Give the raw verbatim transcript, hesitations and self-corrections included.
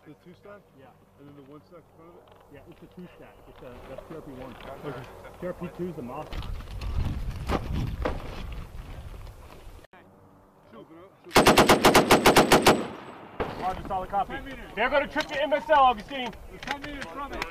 The two stack? Yeah. And then the one stack in front of it? Yeah, it's a two stack. It's a, that's T R P one. Okay. T R P two is the MAWTS. Roger, solid copy. They're going to trip your M S L, Augustine. ten meters from it.